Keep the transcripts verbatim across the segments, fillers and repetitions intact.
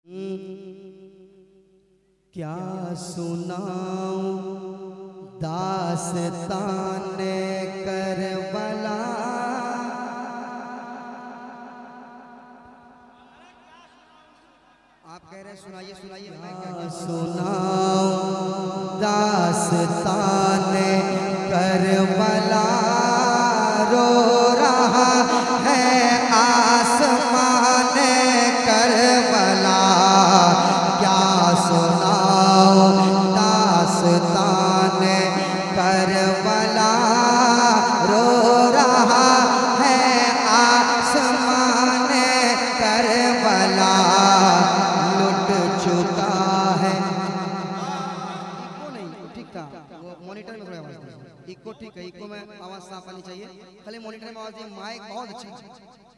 क्या सुनाऊं दास्ताने करबला, आप कह रहे सुनाइए सुनाइए। क्या सुनाऊं दास्ताने करबला, रो रहा है आसमाने करबला। क्या सुनाऊं दास्ताने करबला, रो रहा है आसमाने करबला। लुट चुका है इको नहीं ठीक था, वो मॉनिटर में थोड़ा आवाज इको ठीक है, इको में आवाज साफ आनी चाहिए, खाली मॉनिटर में आवाज दी। माइक बहुत अच्छा है,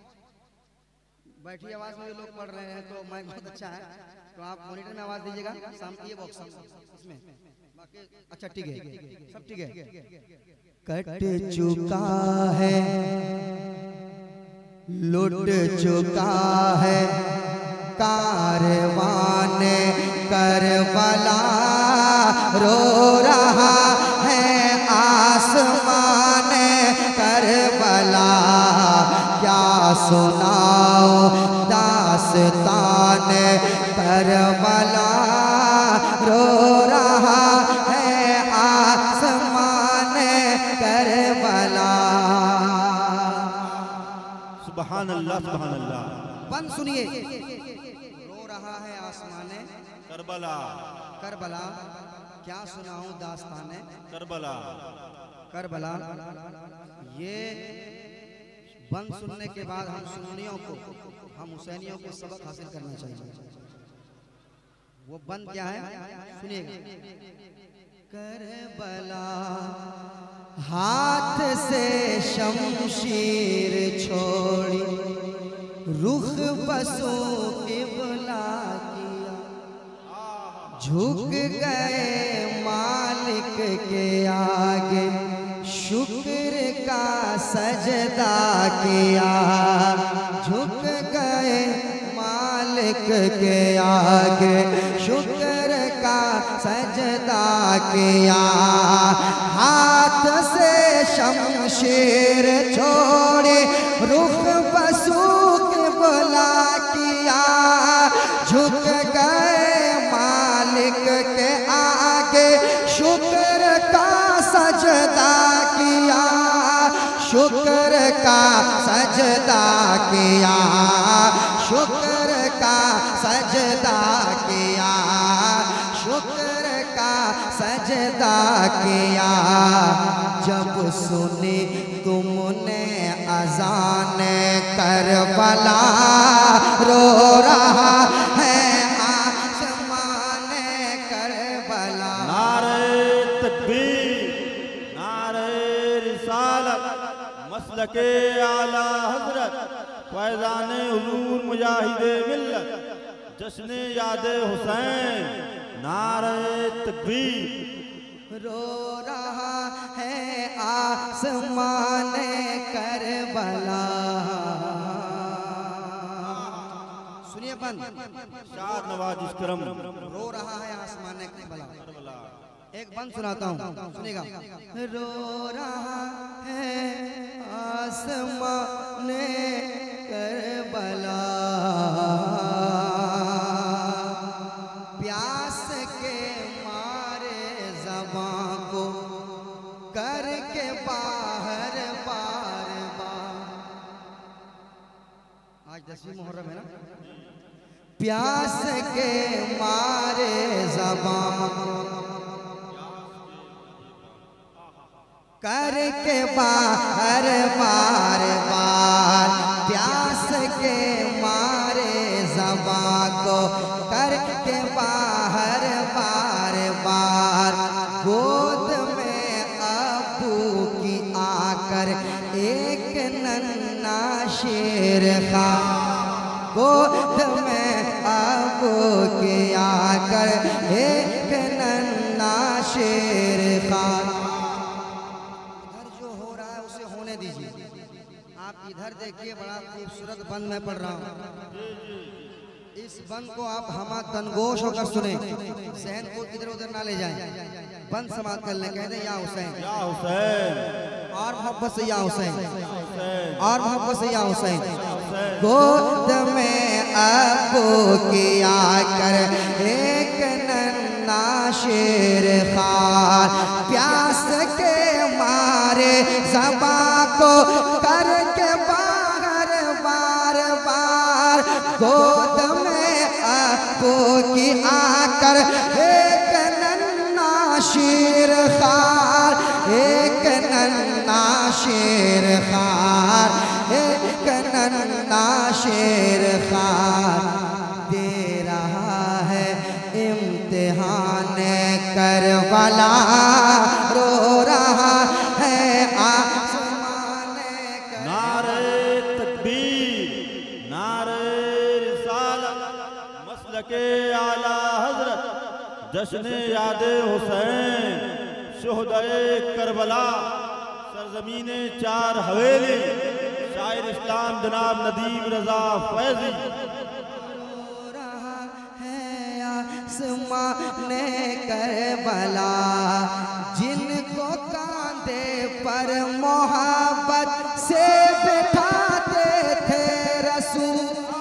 बैठी आवाज में लोग पढ़ रहे हैं तो माइक बहुत अच्छा है, तो आप मॉनिटर में आवाज दीजिएगा। सामने ये बॉक्स इसमें बाकी अच्छा ठीक है, सब ठीक है। कट चुका है लुट चुका है कारवाने करबला, रो रहा है आसमाने करबला। क्या सुनाओ दास्ताने करबला, रो रहा है आसमाने करबला। सुभान अल्लाह सुभान अल्लाह। बंद सुनिए। रो रहा है आसमाने करबला करबला, क्या सुनाऊं दास्ताने करबला करबला। ये बंद सुनने के बाद हम सुन्नियों को, हम हुसैनियों को सबक हासिल करना चाहिए। वो बंद क्या है सुनिएगा। करबला हाथ से शमशीर छोड़ी, रुख बसो किबला किया, झुक गए मालिक के आगे, शुक्र का सजदा किया। झुक गए मालिक के आगे, शुक्र का सजदा किया। हाथ से शमशीर छोड़े, रुख बसूक बुला किया, झुक गए मालिक के आगे, शुक्र का सजदा किया। शुक्र का सजदा किया, शुक्र का सजदा किया, शुक्र का सजदा किया। जब सुनी तुमने अज़ान करबला, रो रहा है आसमाने करबला। नारे तकबीर, नारे रिसालत, मसलके आला हजरत, फैज़ाने हुजूर मुजाहिदे मिल्लत, जश्ने यादे हुसैन। नारे तकबीर। रो रहा है आसमाने करबला। सुनिए बंद। शाद नवाज करम। रो रहा है आसमाने करबला। एक बंद सुनाता हूँ सुनिएगा। रो रहा है आसमाने करबला, प्यास के मारे ज़बां को करके बाहर बार बार। आज दसवीं मुहर्रम है ना। प्यास के मारे ज़बां को करके बाहर बार बार, प्यास के मारे ज़बां को करके बाहर बार बार। गोद में अबू की आकर एक नन्ना शेर खा, गोद में अबू की आकर एक नन्ना शेर खा। इधर जो हो रहा है उसे होने दीजिए। आप इधर देखिए, बड़ा खूबसूरत बंद में पढ़ रहा हूँ। इस बंद को आप हमा तनगोश होकर सुने, सहन को इधर उधर ना ले जाएं। बंद समाप्त कर ले, कहते या हुसैन या हुसैन और मोहब्बत से या हुसैन हुसैन और मोहब्बत से या हुसैन। हुसैन गोद में अबू की आकर एक नन्ना शेर खार, प्यास के मारे ज़बा को करके बाहर बार बार। गोद में अबू की आकर एक नन्ना शेर खार, एक नन्ना शेर खार, एक नन्ना शेर खार दे रहा है इम्तिहान करबला, रो रहा है आसमान कर। नारे तकबीर, नारे रिसालत, मसलके आला हजरत, जश्न यादे हुसैन, शुहदाए करबला, सरजमीने चार हवेली, शायर इस्लाम जनाब नदीम रजा फैजी। रो रहा है आसमान करबला, जिनको कांधे पर मोहब्बत से बिठाते थे रसूल,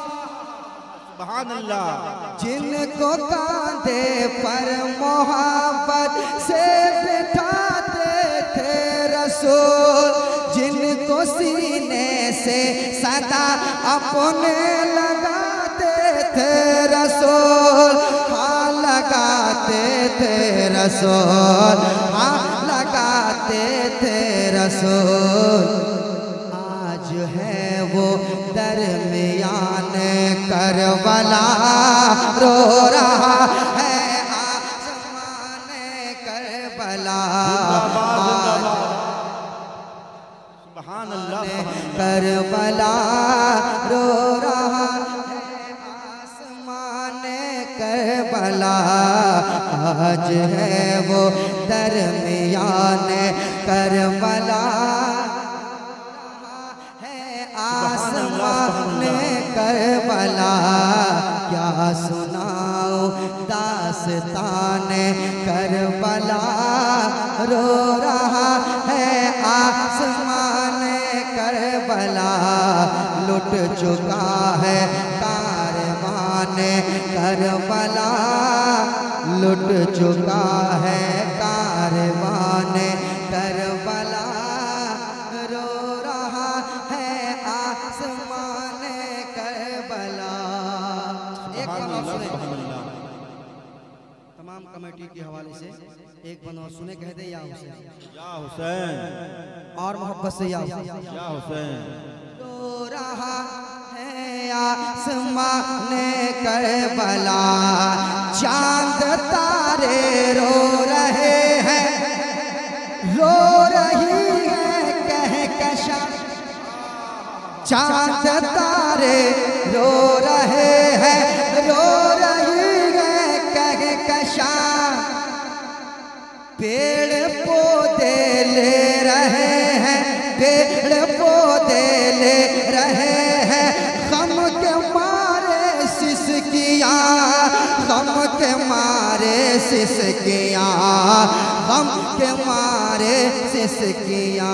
सुभान अल्लाह, जिनको कांधे पर मोहब्बत से बिठाते थे रसूल, जिनको सीने से सदा अपने लगाते थे रसूल, हाँ लगाते थे रसूल, हाँ लगाते थे रसूल। आज है वो दरमियान करबला, रो रहा है आसमान करबला। सुभान अल्लाह, करबला रो रहा है आसमान करबला। आज है वो दरमियान करबला, है आसमान करबला। क्या सुनाओ दास्तान करबला, रो रहा है आसमान करबला। लुट चुका है कारवान करबला, लुट चुका है कारवान करबला। रो रहा है आसमान करबला। एक बार और सुने, तमाम कमेटी के हवाले से एक बार और सुने, कहते या हुसैन या हुसैन और मोहब्बत से या हुसैन। या हुसैन। रो रहा है आसमान करबला, चांद तारे रो रहे हैं, रो रही है कहकशा। चांद तारे रो रहे हैं, रो रही है कहकशा। पेड़ पौधे ले रहे हैं, पेड़ पौधे ले रहे हैं, गम के मारे सिसकियाँ, गम के मारे सिसकियाँ, गम के मारे सिसकियाँ।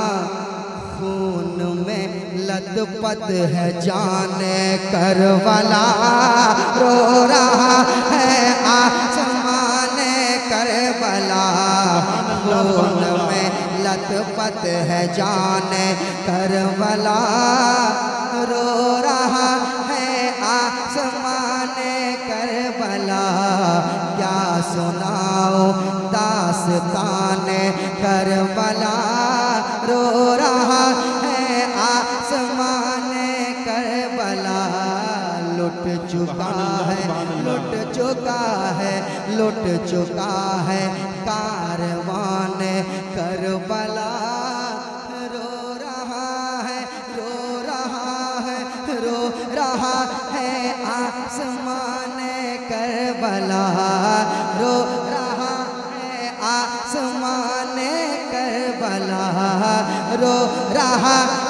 खून में लथपथ है जाने करबला, रो रहा है आसमान करबला। खून में लथपथ है जाने करबला, रो रहा है आसमान करबला। क्या सुनाओ दास्तान करबला, रो रहा है आसमान करबला। लुट चुका है, लुट चुका है, लुट चुका है कारवान करबला। रो रहा है, रो रहा है, रो रहा है आसमान करबला। रो रहा है आसमान करबला, रो रहा